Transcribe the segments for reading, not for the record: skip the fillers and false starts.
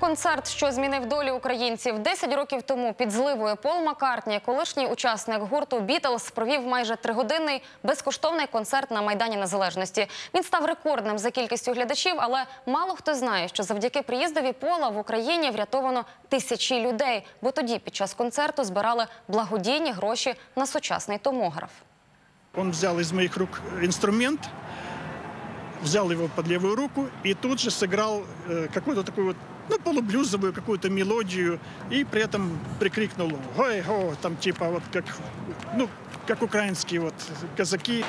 Концерт, що змінив долю українців. 10 років тому під зливою Пол Маккартні, колишній учасник гурту «Бітлз», провів майже 3-годинний безкоштовний концерт на Майдані Незалежності. Він став рекордним за кількістю глядачів, але мало хто знає, що завдяки приїздові Пола в Україні врятовано тисячі людей, бо тоді під час концерту збирали благодійні гроші на сучасний томограф. Он взял из моих рук инструмент, взял его под левую руку и тут же сыграл какую-то такую вот, полублюзовую какую-то мелодию и при этом прикрикнул «Гой-го», там типа вот как украинские вот казаки.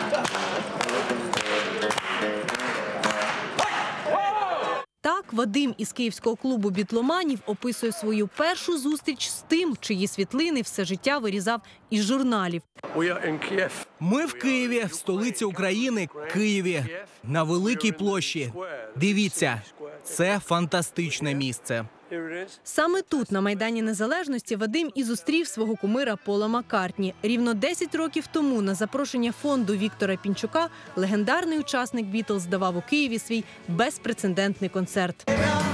Так Вадим із київського клубу бітломанів описує свою першу зустріч з тим, чиї світлини все життя вирізав із журналів. Ми в Києві, в столиці України, Києві, на Великій площі. Дивіться, це фантастичне місце. Саме тут, на Майдані Незалежності, Вадим і зустрів свого кумира Пола Маккартні. Рівно 10 років тому на запрошення фонду Віктора Пінчука легендарний учасник «Бітлз» давав у Києві свій безпрецедентний концерт.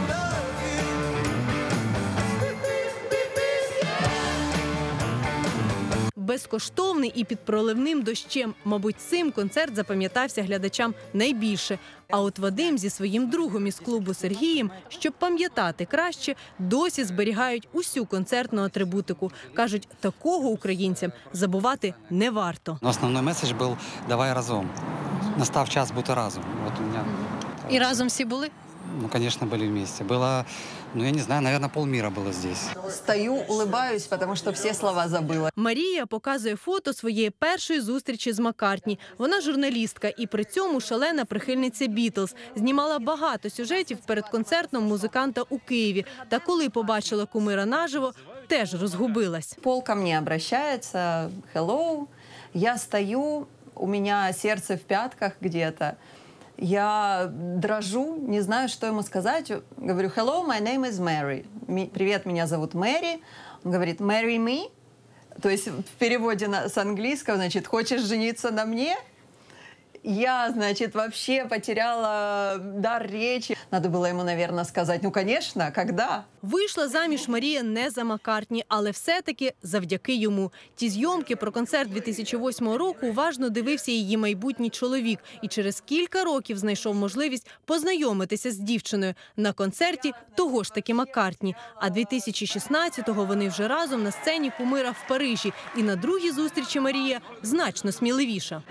Безкоштовний і під проливним дощем. Мабуть, цим концерт запам'ятався глядачам найбільше. А от Вадим зі своїм другом із клубу Сергієм, щоб пам'ятати краще, досі зберігають усю концертну атрибутику. Кажуть, такого українцям забувати не варто. Основний меседж був «давай разом». Настав час бути разом. І разом всі були? Ну, конечно, были вместе. Было, я не знаю, наверное, полмира было здесь. Стою, улыбаюсь, потому что все слова забыла. Марія показує фото своєї першої зустрічі з Маккартні. Вона журналістка і при цьому шалена прихильниця «Бітлз». Знімала багато сюжетів перед концертом музиканта у Києві. Та коли побачила кумира наживо, теж розгубилась. Пол ко мне обращается, hello, я стою, у меня сердце в пятках где-то. Я дрожу, не знаю, что ему сказать. Говорю, hello, my name is Mary. Привет, меня зовут Мэри. Он говорит, marry me. То есть в переводе с английского, значит, хочешь жениться на мне? Я, значит, вообще потеряла дар речи. Надо было ему, наверное, сказать, ну, конечно, когда? Вийшла заміж Марія не за Маккартні, але все-таки завдяки йому. Ті зйомки про концерт 2008 року уважно дивився її майбутній чоловік. І через кілька років знайшов можливість познайомитися з дівчиною на концерті того ж таки Маккартні. А 2016-го вони вже разом на сцені кумира в Парижі. І на другій зустрічі Марія значно сміливіша.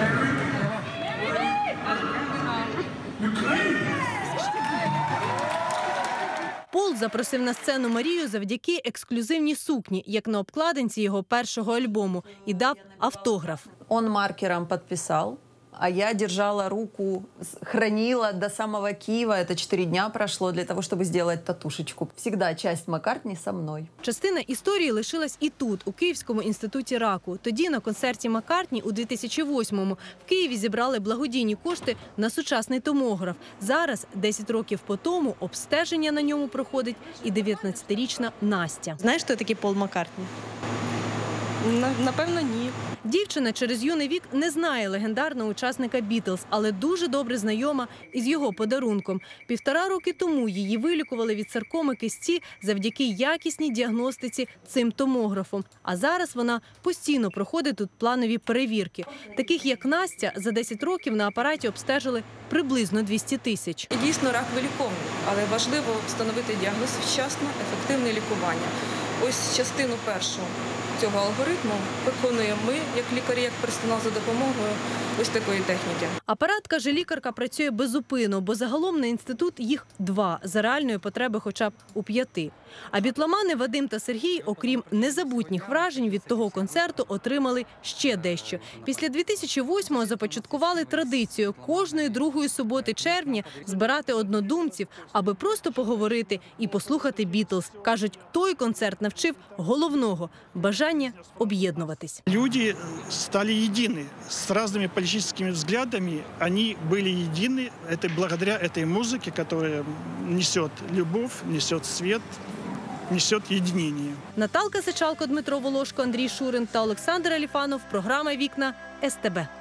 Пол запросив на сцену Марію завдяки ексклюзивній сукні, як на обкладинці його першого альбому, і дав автограф. Он маркером подписал, а я держала руку, хранила до самого Киева. Это 4 дня прошло для того, чтобы сделать татушечку. Всегда часть Маккартні со мною. Частина історії лишилась і тут, у Київському інституті раку. Тоді на концерті Маккартні у 2008-му в Києві зібрали благодійні кошти на сучасний томограф. Зараз, 10 років по тому, обстеження на ньому проходить і 19-річна Настя. Знаєш, хто такий Пол Маккартні? Напевно, ні. Дівчина через юний вік не знає легендарного учасника «Бітлз», але дуже добре знайома із його подарунком. 1,5 роки тому її вилікували від саркоми кисті завдяки якісній діагностиці цим томографом. А зараз вона постійно проходить тут планові перевірки. Таких, як Настя, за 10 років на апараті обстежили приблизно 200 тисяч. І дійсно рак виліковний, але важливо встановити діагноз вчасно, ефективне лікування. Ось частину першу цього алгоритму виконуємо ми, як лікарі, як персонал, за допомогою ось такої техніки. Апарат, каже лікарка, працює безупинно, бо загалом на інститут їх 2, за реальної потреби хоча б у 5. А бітломани Вадим та Сергій, окрім незабутніх вражень від того концерту, отримали ще дещо. Після 2008-го започаткували традицію кожної другої суботи червня збирати однодумців, аби просто поговорити і послухати «Бітлз». Кажуть, той концерт навчив головного – бажання об'єднуватись. Люди стали едины. С разными политическими взглядами они были едины. Это благодаря этой музыке, которая несет любовь, несет свет, несет единение. Наталка Сичалко, Дмитро Волошко, Андрій Шурин та Олександр Аліфанов. Програма «Вікна» СТБ.